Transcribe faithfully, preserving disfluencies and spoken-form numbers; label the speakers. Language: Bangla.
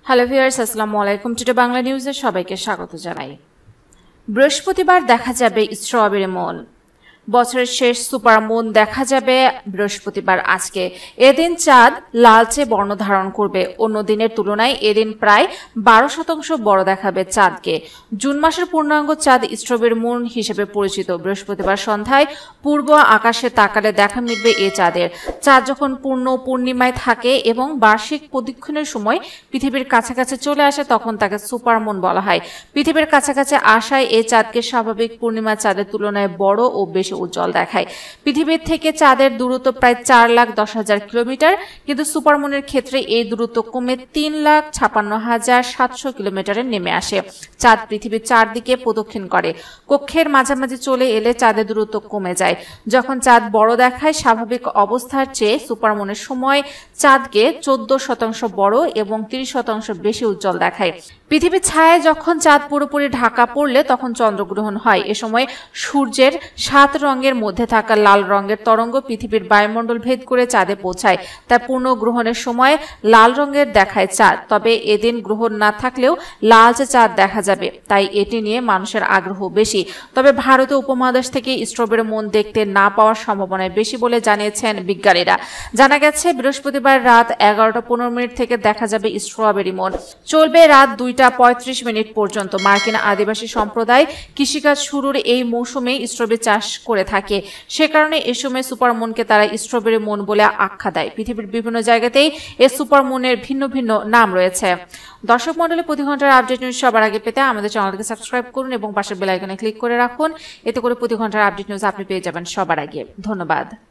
Speaker 1: হ্যালো ভিউয়ার্স, আসসালামু আলাইকুম। টুডে বাংলা নিউজে সবাইকে স্বাগত জানাই। বৃহস্পতিবার দেখা যাবে স্ট্রবেরি মুন। বছরের শেষ সুপার মুন দেখা যাবে বৃহস্পতিবার আজকে। এদিন চাঁদ লালচে বর্ণ ধারণ করবে। অন্য দিনের তুলনায় এদিন প্রায় বারো শতাংশ বড় দেখাবে চাঁদকে। জুন মাসের পূর্ণাঙ্গ চাঁদ স্ট্রবেরি মুন হিসেবে পরিচিত। বৃহস্পতিবার সন্ধ্যায় পূর্ব আকাশে তাকালে দেখা মিলবে এ চাঁদের। চাঁদ যখন পূর্ণ পূর্ণিমায় থাকে এবং বার্ষিক প্রদক্ষিণের সময় পৃথিবীর কাছাকাছি চলে আসে তখন তাকে সুপার মুন বলা হয়। পৃথিবীর কাছাকাছি আসায় এই চাঁদকে স্বাভাবিক পূর্ণিমা চাঁদের তুলনায় বড় ও বেশি উজ্জ্বল দেখায়। পৃথিবীর থেকে চাঁদের দূরত্ব প্রায় চার লাখ দশ হাজার কিলোমিটার, কিন্তু সুপারমুনের ক্ষেত্রে এই দূরত্ব কমে তিন লাখ ছাপান্ন হাজার সাতশো কিলোমিটারে নেমে আসে। চাঁদ পৃথিবীর চারদিকে প্রদক্ষিণ করে। কক্ষের মাঝামাঝি চলে এলে চাঁদের দূরত্ব কমে যায়। যখন চাঁদ বড় দেখায় স্বাভাবিক অবস্থার চেয়ে সুপারমুনের সময় চাঁদকে চোদ্দ শতাংশ বড় এবং তিরিশ শতাংশ বেশি উজ্জ্বল দেখায়। পৃথিবীর ছায়ায় যখন চাঁদ পুরোপুরি ঢাকা পড়লে তখন চন্দ্রগ্রহণ হয়। এ সময় সূর্যের সাত রঙের মধ্যে থাকা লাল রঙের তরঙ্গ পৃথিবীর বায়ুমণ্ডল ভেদ করে চাঁদে পৌঁছায়। তাই পূর্ণ গ্রহণের সময় লাল রঙের দেখায় চাঁদ। তবে এদিন গ্রহণ না থাকলেও লালচে চাঁদ দেখা যাবে, তাই এটি নিয়ে মানুষের আগ্রহ বেশি। তবে ভারতীয় উপমহাদেশ থেকে স্ট্রবেরি মুন দেখতে না পাওয়ার সম্ভাবনা বেশি বলে জানিয়েছেন বিজ্ঞানীরা। জানা গেছে বৃহস্পতিবার রাত এগারোটা পনেরো মিনিট থেকে দেখা যাবে স্ট্রবেরি মুন। চলবে রাত দুইটা পঁয়ত্রিশ মিনিট পর্যন্ত। মার্কিন আদিবাসী সম্প্রদায় কৃষিকাজ শুরুর এই মৌসুমে স্ট্রবেরি চাষ করে থাকে। সে কারণে এ সময় সুপার মুনকে তারা স্ট্রবেরি মুন বলে আখ্যা দেয়। পৃথিবীর বিভিন্ন জায়গাতেই এই সুপার মুনের ভিন্ন ভিন্ন নাম রয়েছে। দর্শক মণ্ডলী, প্রতি ঘন্টার আপডেট নিউজ সবার আগে পেতে আমাদের চ্যানেলকে সাবস্ক্রাইব করুন এবং পাশের বেল আইকনে ক্লিক করে রাখুন। এতে করে প্রতি ঘন্টার আপডেট নিউজ আপনি পেয়ে যাবেন সবার আগে। ধন্যবাদ।